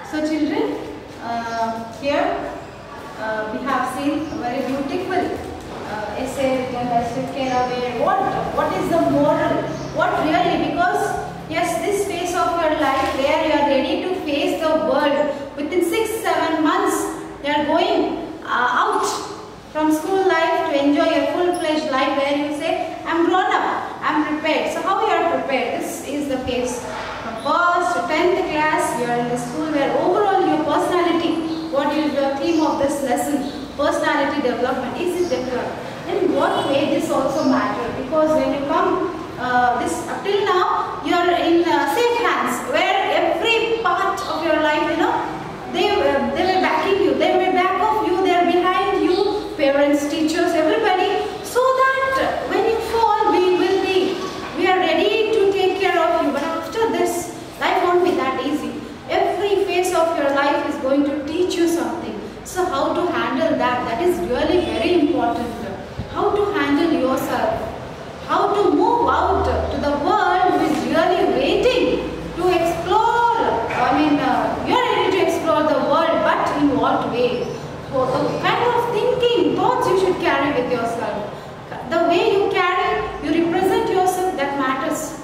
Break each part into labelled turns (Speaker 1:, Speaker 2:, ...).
Speaker 1: So children, here we have seen a very beautiful essay written by Sritkera where what is the moral? What really? Because yes, this phase of your life where you are ready to face the world within 6-7 months, you are going out from school life to enjoy a full-fledged life where you say, I am grown up, I am prepared. So how you are prepared? This is the phase. From 1st to 10th class, you are in the school where overall your personality, what is the theme of this lesson? Personality development. Is it developed? In what way this also matters? Because when you come this up till now, you are in safe hands where every part of your life, they were backing you, they were back of you, they are behind you, parents, teachers, everybody, so that when you fall, we are ready to take care of you. But after this, life won't be that easy. Every phase of your life is going to teach you something. So how to handle that is really very important. How to handle yourself, how to move out to the world who is really waiting to explore. You are ready to explore the world, but in what way? For the kind of thinking, thoughts you should carry with yourself. The way you carry, you represent yourself, that matters.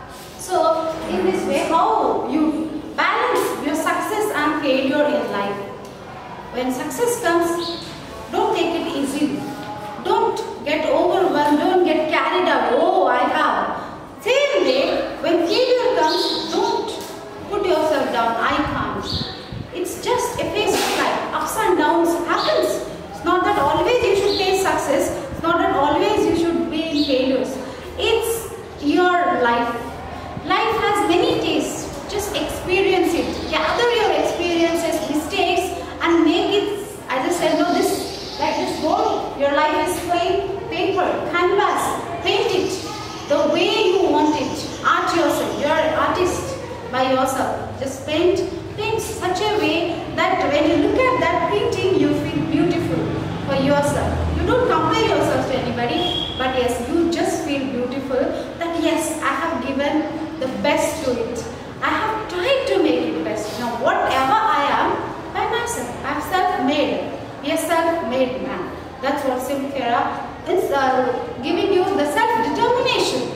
Speaker 1: So, in this way, how you balance your success and failure in life. When success comes, don't take it easily. Don't get overwhelmed, don't get carried away. Oh, I have. Same way, when failure comes, don't put yourself down. I can't. It's just a phase of life. Ups and downs happens. It's not that always you should taste success. It's not that always you should be in failures. It's your life. Life has many tastes. Just experience it. Gather your experiences, mistakes, and make it, as I said, no, this, like this board, your life is plain paper, canvas, paint it the way you want it. Art yourself. You are an artist by yourself. Just paint such a way that when you look at that painting, you feel beautiful for yourself. You don't compare yourself to anybody, but yes, you just feel beautiful that yes, I have given the best to it. I have tried to make it best. Now whatever I am, by myself, I am self-made. Be a self-made man. That's what Sritkera is giving you, the self-determination.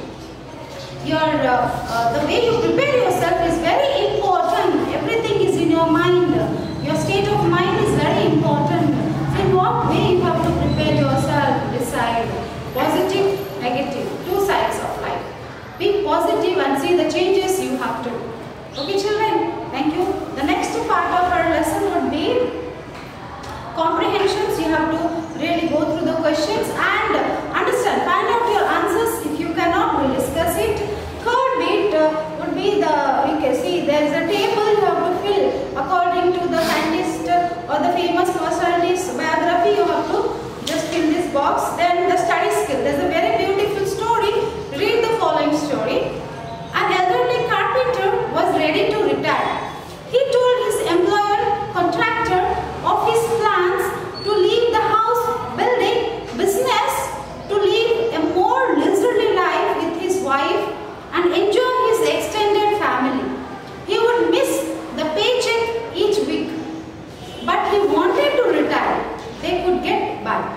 Speaker 1: The way you prepare yourself is very important. Everything is in your mind. Your state of mind is very important. In what way you have to prepare yourself, decide. Positive, negative, two sides of life. Be positive and see the changes you have to. Okay children, thank you. The next part of our lesson would be comprehensions. You have to really go through the questions and understand, find out your answers. If you cannot, we'll discuss it. Third bit would be you can see there is a table you have to fill according to the scientist or the famous personality's biography. You have to just fill this box. Then the study skill. There's a very beautiful story. Read the following story. An elderly carpenter was ready to retire. He told his employer, contractor, of his plans to leave the house building business, to live a more leisurely life with his wife and enjoy his extended family. He would miss the paycheck each week, but he wanted to retire. They could get by.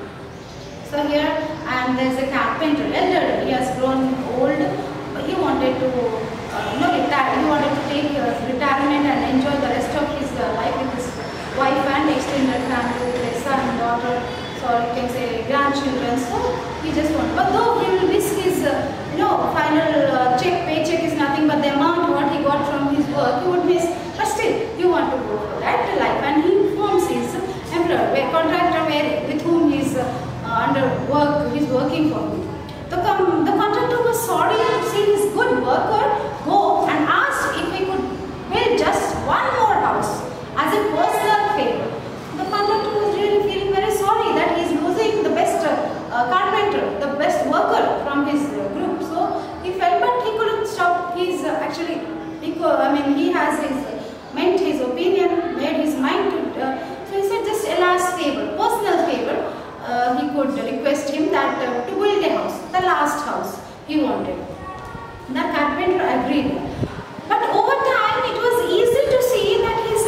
Speaker 1: So here, and there's a carpenter, elderly. He has grown old, but he wanted to retire. He wanted to take retirement and enjoy the rest of his life with his wife and extended family, with his son, daughter, or you can say grandchildren. So he just wanted, but though he will miss his final paycheck is nothing but the amount what he got from his work, he would miss, but still he want to go for that life. And he informs his employer, contractor with whom he is under work, he is working for him. The contractor was sorry to see his good worker go and asked if he could build just one more house as a personal favor. The contractor was really feeling very sorry that he is losing the best carpenter, the best worker from his group. So he felt, but he couldn't stop. He has meant his opinion, made his mind to. So he said, just a last favor, personal favor. He could request him that to build a house, the last house he wanted. The carpenter agreed. But over time, it was easy to see that his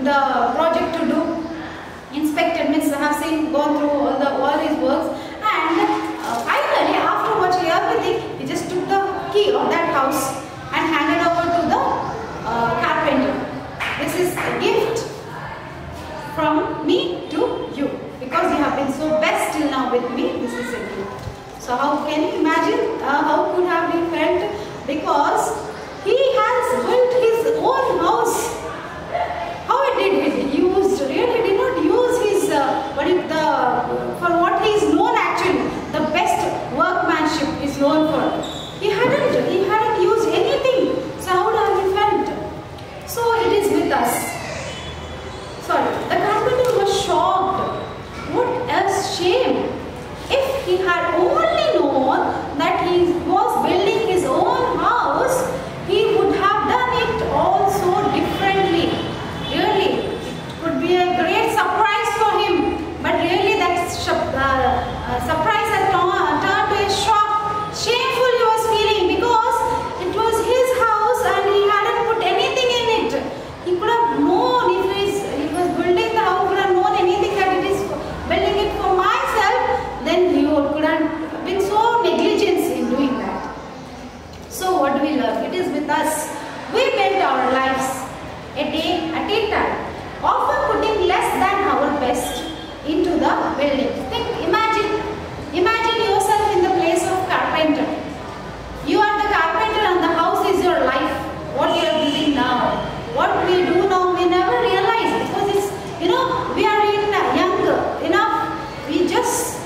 Speaker 1: the project to do. Inspected, means have seen, gone through all his works, and finally after watching everything, he just took the key of that house and handed over to the carpenter. This is a gift from me to you, because you have been so best till now with me. This is a gift. So how can you imagine how could have he felt, because he has built his own house. How did he use? Really did not use his for what he is known actually. The best workmanship is known for. He hadn't used anything. So how would have he felt? So it is with us. Sorry, the carpenter was shocked. What a shame! If he had only known that he was building his own house, he would have done it all so differently. Really, it could be a great surprise for him. But really, that surprise had turned to a shock. Shameful he was feeling, because it was his house and he hadn't put anything in it. He could have known, if he was building the house, could have known anything that it is building it for myself, then he could have been so negligent in doing that. So what do we learn? It is with us. We build our lives a day at a time, often putting less than our best into the building. Imagine yourself in the place of carpenter. You are the carpenter and the house is your life. What you are building now, what we do now, we never realize, because it's, we are young enough. We just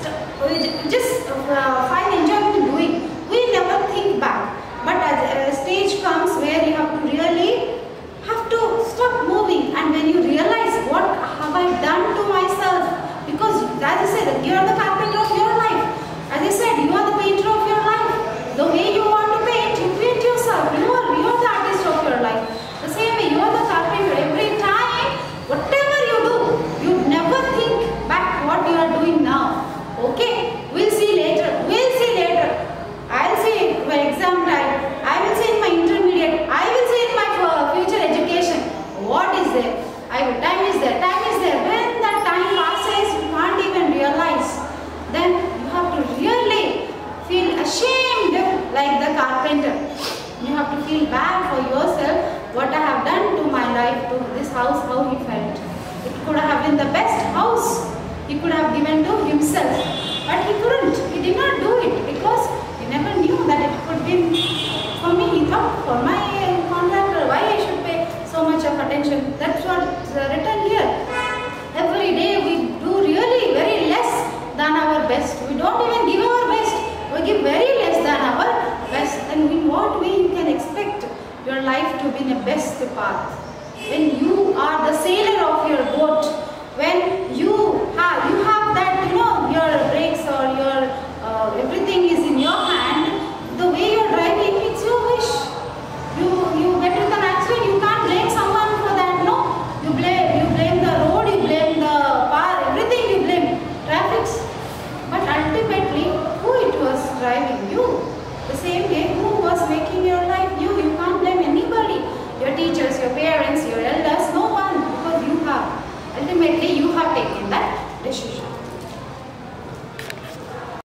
Speaker 1: find enjoyment in doing. We never think back. But as a stage comes where you have to really stop moving, and when you realize, what have I done to myself? Because as I said, you are the carpenter of your life. As I said, you are the painter of your life. The way you want to paint, you paint yourself. You are the artist of your life. The same way, you are the carpenter. Every time, whatever you do, you never think back what you are doing now. Okay, we'll see later. I'll see my exam time. I will see in my intermediate. I will see in my future education. What is there? Time is there. When that time passes, you can't even realize. Then you have to really feel ashamed, like the carpenter. You have to feel bad for yourself. What I have done to my life, to this house, how he felt. It could have been the best house he could have given to himself. But he couldn't. He did not do it, because he never knew that it could be for me. He thought, for my contractor, why I should pay so much of attention. That's what's written here. Every day we do really very less than our best. We don't even give our best. We give very less than our best. And in what way you can expect your life to be in a best path? When you are the sailor of your boat, when